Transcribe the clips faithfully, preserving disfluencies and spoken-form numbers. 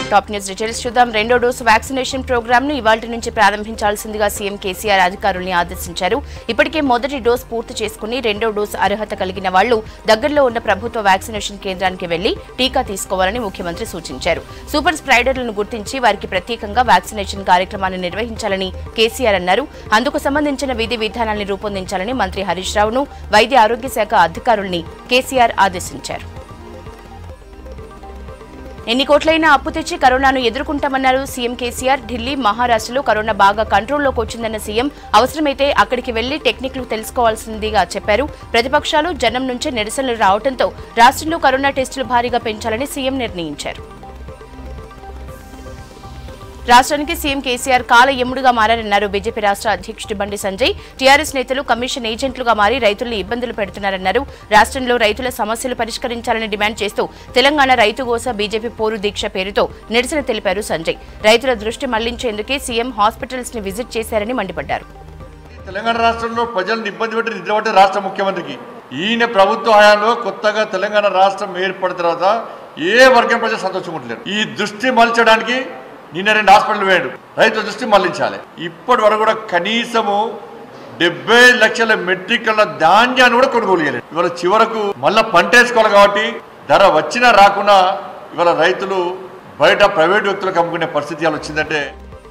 Top news details చూద్దాం. రెండో dose vaccination programme ను ఇవాల్టి నుంచి ప్రారంభించాల్సిందిగా సీఎం కేసీఆర్ అధికారుల్ని ఆదేశించారు. ఇప్పటికే మొదటి డోసు పూర్తి చేసుకుని రెండో డోసు అర్హత కలిగిన వాళ్లు దగ్గరలో ఉన్న ప్రభుత్వ వ్యాక్సినేషన్ కేంద్రానికి వెళ్లి టీకా తీసుకోవాలని ముఖ్యమంత్రి సూచించారు. సూపర్ స్ప్రెడర్లను గుర్తించి వారికి ప్రత్యేకంగా వ్యాక్సినేషన్ కార్యక్రమాన్ని నిర్వహించాలని కేసీఆర్ అన్నారు. అందుకు సంబంధించిన విధి విధానాన్ని రూపొందించాలని మంత్రి హరీష్ రావును వైద్య ఆరోగ్య శాఖ అధికారుల్ని కేసీఆర్ ఆదేశించారు. ఎన్ని కోట్లైనా అప్పు తెచ్చి కరోనాను ఎదుర్కొంటామన్నారు సీఎం కేసీఆర్. ఢిల్లీ, మహారాష్ట్రలో కరోనా బాగా కంట్రోల్లోకి వచ్చిందన్న సీఎం అవసరమైతే అక్కడికి వెళ్లి టెక్నిక్లు తెలుసుకోవాల్సిందిగా చెప్పారు. ప్రతిపక్షాలు జనం నుంచి నిరసనలు రావడంతో రాష్ట్రంలో కరోనా టెస్టులు భారీగా పెంచాలని సీఎం నిర్ణయించారు. రాష్ట్రానికి సీఎం కేసీఆర్ కాల ఎముడుగా మారారన్నారు బీజేపీ రాష్ట్ర అధ్యక్షుడు బండి సంజయ్. టీఆర్ఎస్ నేతలు కమిషన్ ఏజెంట్లుగా మారి రైతుల్ని ఇబ్బందులు పెడుతున్నారన్నారు. రాష్ట్రంలో రైతుల సమస్యలు పరిష్కరించాలని డిమాండ్ చేస్తూ తెలంగాణ రైతుగోస బీజేపీ పోరు దీక్ష పేరుతో నిరసన తెలిపారు సంజయ్. రైతుల దృష్టి మళ్లించేందుకే సీఎం హాస్పిటల్స్ ని విజిట్ చేశారని మండిపడ్డారు. తెలంగాణ రాష్ట్రంలో ప్రజలను ఇబ్బంది పెట్టి నిద్రపట్టే రాష్ట్ర ముఖ్యమంత్రికి ఈయన ప్రభుత్వ హయాంలో కొత్తగా తెలంగాణ రాష్ట్రం ఏర్పడిన తర్వాత ఏ వర్గం ప్రజలు సంతోషంగా ఈ దృష్టి మలచడానికి నిన్న రెండు హాస్పిటల్ వేయడు. రైతుల దృష్టి మళ్లించాలి. ఇప్పటి వరకు కూడా కనీసము డెబ్బై లక్షల మెట్రిక్ టన్నుల ధాన్యాన్ని కూడా కొనుగోలు చేయలేదు. ఇవాళ చివరకు మళ్ళా పంట వేసుకోవాలి కాబట్టి ధర వచ్చినా రాకుండా ఇవాళ రైతులు బయట ప్రైవేట్ వ్యక్తులకు అమ్ముకునే పరిస్థితి అలా వచ్చిందంటే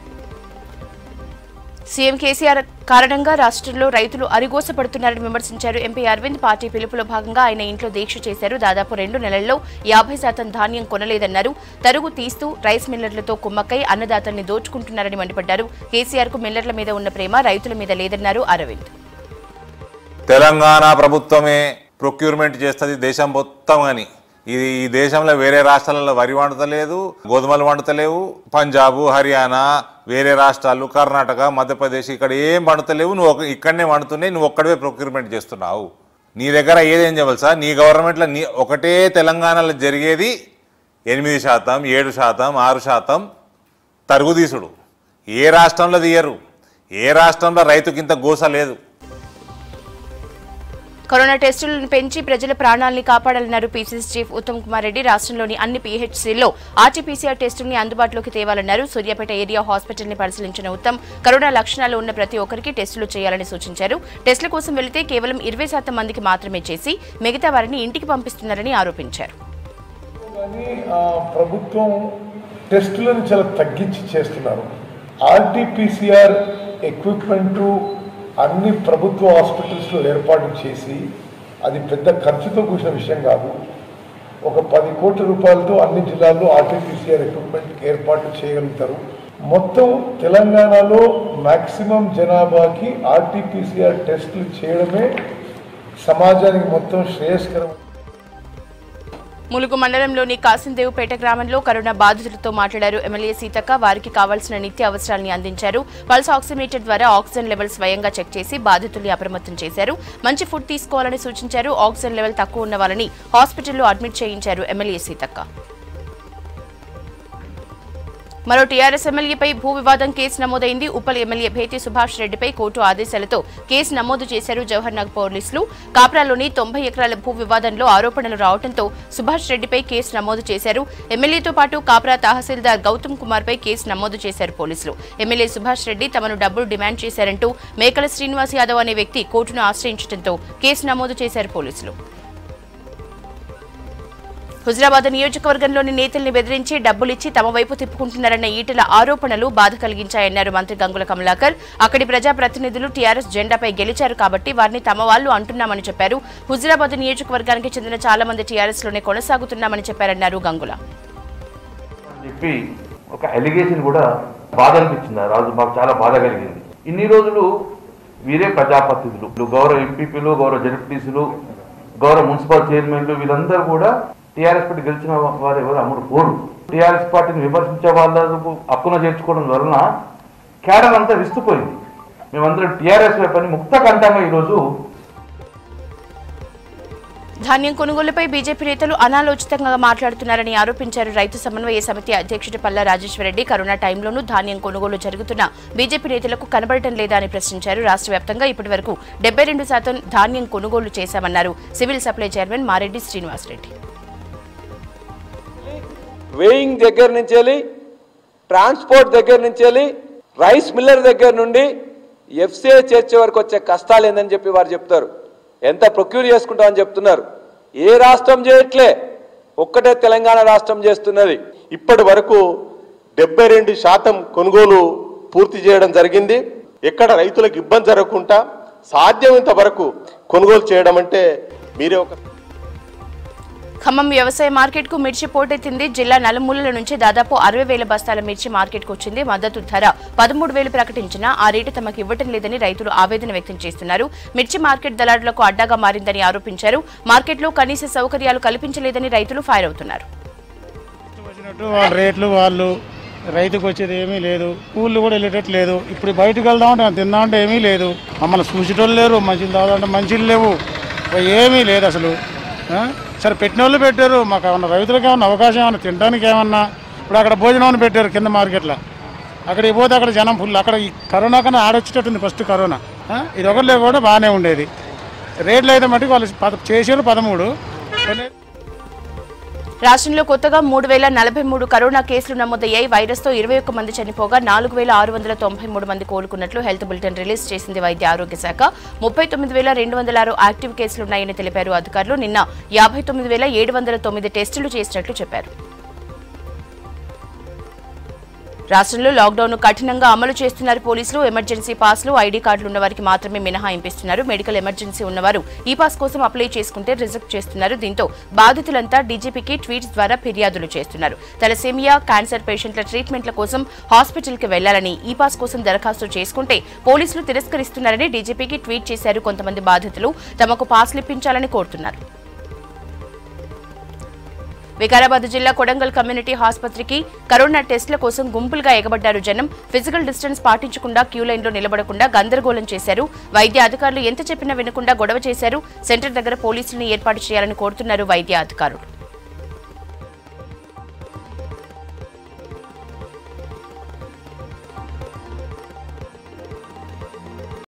సీఎం కేసీఆర్ కారణంగా రాష్ట్రంలో రైతులు అరిగోసపడుతున్నారని విమర్శించారు. ఎంపీ అరవింద్ పార్టీ పిలుపులో భాగంగా ఆయన ఇంట్లో దీక్ష చేశారు. దాదాపు రెండు నెలల్లో యాభై శాతం ధాన్యం కొనలేదన్నారు. తరుగు తీస్తూ రైస్ మిల్లర్లతో కుమ్మక్కై అన్నదాతల్ని దోచుకుంటున్నారని మండిపడ్డారు. కేసీఆర్ కు మిల్లర్ల మీద ఉన్న ప్రేమ రైతుల మీద లేదన్నారు అరవింద్. తెలంగాణ ప్రభుత్వమే ప్రొక్యూర్మెంట్ చేస్తుంది దేశం మొత్తం అని. ఇది ఈ దేశంలో వేరే రాష్ట్రాలలో వరి వండుతలేదు, గోధుమలు వండుతలేవు. పంజాబ్, హర్యానా, వేరే రాష్ట్రాలు, కర్ణాటక, మధ్యప్రదేశ్ ఇక్కడ ఏం వండుతలేవు. నువ్వు ఇక్కడనే వండుతున్నాయి, నువ్వు ఒక్కడే ప్రొక్యూర్మెంట్ చేస్తున్నావు. నీ దగ్గర ఏదేం చెప్పాల్సా? నీ గవర్నమెంట్లో నీ ఒకటే తెలంగాణలో జరిగేది ఎనిమిది శాతం ఏడు శాతం ఆరు శాతం తరుగుదీసుడు. ఏ రాష్ట్రంలో తీయరు. ఏ రాష్ట్రంలో రైతుకింత గోస లేదు. కరోనా టెస్టులను పెంచి ప్రజల ప్రాణాలను కాపాడాలన్నారు పీసీసీ చీఫ్ ఉత్తమ్ కుమార్ రెడ్డి. రాష్ట్రంలోని అన్ని పీహెచ్సీల్లో ఆర్టీపీసీఆర్ టెస్టుల్ని అందుబాటులోకి తేవాలన్నారు. సూర్యాపేట ఏరియా హాస్పిటల్ ని పరిశీలించిన ఉత్తమ్ కరోనా లక్షణాలు ఉన్న ప్రతి ఒక్కరికి టెస్టులు చేయాలని సూచించారు. టెస్టుల కోసం వెళితే కేవలం ఇరవై శాతం మందికి మాత్రమే చేసి మిగతా వారిని ఇంటికి పంపిస్తున్నారని ఆరోపించారు. ప్రభుత్వం టెస్టులను చాలా తగ్గించి చేస్తున్నారు. ఆర్టీపీసీఆర్ ఎక్విప్మెంట్ అన్ని ప్రభుత్వ హాస్పిటల్స్లో ఏర్పాటు చేసి అది పెద్ద ఖర్చుతో కూడిన విషయం కాదు. ఒక పది కోట్ల రూపాయలతో అన్ని జిల్లాల్లో ఆర్టీపీసీఆర్ ఎక్విప్మెంట్ ఏర్పాటు చేయగలుగుతారు. మొత్తం తెలంగాణలో మ్యాక్సిమం జనాభాకి ఆర్టీపీసీఆర్ టెస్టులు చేయడమే సమాజానికి మొత్తం శ్రేయస్కరం. ములుగు మండలంలోని కాసిందేవుపేట గ్రామంలో కరోనా బాధితులతో మాట్లాడారు ఎమ్మెల్యే సీతక్క. వారికి కావాల్సిన నిత్య అవసరాలని అందించారు. పల్స్ ఆక్సిమీటర్ ద్వారా ఆక్సిజన్ లెవెల్ స్వయంగా చెక్ చేసి బాధితుల్ని అప్రమత్తం చేశారు. మంచి ఫుడ్ తీసుకోవాలని సూచించారు. ఆక్సిజన్ లెవెల్ తక్కువ ఉన్న వాళ్ళని హాస్పిటల్లో అడ్మిట్ చేయించారు ఎమ్మెల్యే సీతక్క. మరో టీఆర్ఎస్ ఎమ్మెల్యేపై భూ వివాదం కేసు నమోదైంది. ఉప్పల్ ఎమ్మెల్యే భేతి సుభాష్ రెడ్డిపై కోర్టు ఆదేశాలతో కేసు నమోదు చేశారు జవహర్నగర్ పోలీసులు. కాప్రాలోని తొంభై ఎకరాల భూ వివాదంలో ఆరోపణలు రావడంతో సుభాష్ రెడ్డిపై కేసు నమోదు చేశారు. ఎమ్మెల్యేతో పాటు కాప్రా తహసీల్దార్ గౌతమ్ కుమార్ పై కేసు నమోదు చేశారు పోలీసులు. ఎమ్మెల్యే సుభాష్ రెడ్డి తమను డబ్బులు డిమాండ్ చేశారంటూ మేకల శ్రీనివాస్ యాదవ్ అనే వ్యక్తి కోర్టును ఆశ్రయించడంతో కేసు నమోదు చేశారు పోలీసులు. హుజరాబాద్ నియోజకవర్గంలోని నేతల్ని బెదిరించి డబ్బులిచ్చి తమ వైపు తిప్పుకుంటున్నారన్న ఈటెల ఆరోపణలు బాధ కలిగించాయన్నారు మంత్రి గంగుల కమలాకర్. అక్కడి ప్రజాప్రతినిధులు టీఆర్ఎస్ జెండాపై గెలిచారు కాబట్టి వారిని తమ వాళ్లు అంటున్నామని చెప్పారు. హుజరాబాద్ నియోజకవర్గానికి చెందిన చాలా మంది టీఆర్ఎస్ లోనే కొనసాగుతున్నామని చెప్పారన్నారు గంగుల. ఒక అలిగేషన్ కూడా బాధ అనిపించింది రాజు, మాకు చాలా బాధ కలిగింది. ఇన్ని రోజులు వీరే ప్రజాప్రతినిధులు, గౌరవ ఎంపీపీలు, గౌరవ జెడ్పీటీసీలు, గౌరవ మున్సిపల్ చైర్మన్లు వీళ్ళందరూ కూడా టీఆర్ఎస్ పార్టీ గెలిచిన వారు ఎవరు అమ్ముడు పోరు. టీఆర్ఎస్ పార్టీని విమర్శించే వాళ్ళకు హక్కున చేర్చుకోవడం వలన క్యాడర్ అంతా విస్తుపోయింది. మేమందరం టీఆర్ఎస్ వైపు ముక్త కంఠంగా ఈరోజు ధాన్యం కొనుగోలుపై బీజేపీ నేతలు అనాలోచితంగా మాట్లాడుతున్నారని ఆరోపించారు. రైతు సమన్వయ సమితి అధ్యక్షుడు పల్ల రాజేశ్వరరెడ్డి కరోనా టైంలోనూ ధాన్యం కొనుగోలు జరుగుతున్న బీజేపీ నేతలకు కనబడటం లేదా అని ప్రశ్నించారు. రాష్ట్ర వ్యాప్తంగా ఇప్పటి వరకు డెబ్బై రెండు శాతం ధాన్యం కొనుగోలు చేశామన్నారు civil supply chairman Mareddy Srinivasa Reddy. Weighing దగ్గర నుంచి వెళ్ళి ట్రాన్స్పోర్ట్ దగ్గర నుంచి వెళ్ళి రైస్ మిల్లర్ దగ్గర నుండి ఎఫ్సీఐ చేర్చే వరకు వచ్చే కష్టాలు ఏందని చెప్పి వారు చెప్తారు. ఎంత ప్రొక్యూర్ చేసుకుంటామని చెప్తున్నారు. ఏ రాష్ట్రం చేయట్లే, ఒక్కటే తెలంగాణ రాష్ట్రం చేస్తున్నది. ఇప్పటి వరకు డెబ్బై రెండు శాతం కొనుగోలు పూర్తి చేయడం జరిగింది. ఎక్కడ రైతులకు ఇబ్బంది జరగకుండా సాధ్యమైనంత వరకు కొనుగోలు చేయడం అంటే మీరే ఒక. ఖమ్మం వ్యవసాయ మార్కెట్ కు మిర్చి పోటెత్తింది. జిల్లా నలుమూలల నుంచి దాదాపు అరవై వేల బస్తాల మిర్చి మార్కెట్ కు వచ్చింది. మద్దతు ధర పదమూడు వేలు ప్రకటించినా ఆ రేటు తమకు ఇవ్వటం లేదని రైతులు ఆవేదన వ్యక్తం చేస్తున్నారు. మిర్చి మార్కెట్ దళారులకు అడ్డాగా మారిందని ఆరోపించారు. మార్కెట్లో కనీస సౌకర్యాలు కల్పించలేదని రైతులు ఫైర్ అవుతున్నారు. రేట్లు వాళ్ళు రైతుకు వచ్చేది ఏమీ లేదు, కూళ్ళు కూడా వెళ్ళేటట్టు లేదు. ఇప్పుడు బయటకు వెళ్దామంటే తిందామంటే ఏమీ లేదు, మమ్మల్ని చూసేటోళ్ళు లేరు, మంచిలు తాగాలంటే మంచిలు లేవు, ఏమీ లేదు అసలు. సరే పెట్టిన వాళ్ళు పెట్టారు, మాకు ఏమన్నా రైతులకు ఏమన్నా అవకాశం ఏమన్నా తినడానికి ఏమన్నా. ఇప్పుడు అక్కడ భోజనం పెట్టారు కింద మార్కెట్లో, అక్కడికి పోతే అక్కడ జనం ఫుల్. అక్కడ ఈ కరోనా కన్నా ఆడొచ్చేటట్టుంది ఫస్ట్ కరోనా. ఇది ఒకటి కూడా బాగానే ఉండేది. రేట్లు అయితే మటుకు వాళ్ళు చేసారు పదమూడు. రాష్ట్రంలో కొత్తగా మూడు వేల నలభై మూడు కరోనా కేసులు నమోదయ్యాయి. వైరస్ తో ఇరవై ఒక్క మంది చనిపోగా నాలుగు వేల ఆరు వందల తొంభై మూడు మంది కోలుకున్నట్లు హెల్త్ బులెటిన్ రిలీజ్ చేసింది వైద్య ఆరోగ్య శాఖ. ముప్పై తొమ్మిది వేల రెండు వందల ఆరు యాక్టివ్ కేసులున్నాయని తెలిపారు అధికారులు. నిన్న యాభై తొమ్మిది వేల ఏడు వందల తొమ్మిది టెస్టులు చేసినట్లు చెప్పారు. రాష్ట్రంలో లాక్డౌన్ ను కఠినంగా అమలు చేస్తున్నారు పోలీసులు. ఎమర్జెన్సీ పాస్లు, ఐడీ కార్డులు ఉన్న వారికి మాత్రమే మినహాయింపిస్తున్నారు. మెడికల్ ఎమర్జెన్సీ ఉన్నవారు ఈ పాస్ కోసం అప్లై చేసుకుంటే రిజెక్ట్ చేస్తున్నారు. దీంతో బాధితులంతా డీజీపీకి ట్వీట్స్ ద్వారా ఫిర్యాదులు చేస్తున్నారు. తలసేమియా, క్యాన్సర్ పేషెంట్ల ట్రీట్మెంట్ల కోసం హాస్పిటల్ కి వెళ్లాలని ఈ పాస్ కోసం దరఖాస్తు చేసుకుంటే పోలీసులు తిరస్కరిస్తున్నారని డీజీపీకి ట్వీట్ చేశారు. కొంతమంది బాధితులు తమకు పాస్లు ఇప్పించాలని కోరుతున్నారు. వికారాబాద్ జిల్లా కొడంగల్ కమ్యూనిటీ ఆసుపత్రికి కరోనా టెస్టుల కోసం గుంపులుగా ఎగబడ్డారు జనం. ఫిజికల్ డిస్టెన్స్ పాటించకుండా క్యూ లైన్లో నిలబడకుండా గందరగోళం చేశారు. వైద్య అధికారులు ఎంత చెప్పినా వినకుండా గొడవ చేశారు. సెంటర్ దగ్గర పోలీసులను ఏర్పాటు చేయాలని కోరుతున్నారు వైద్య అధికారులు.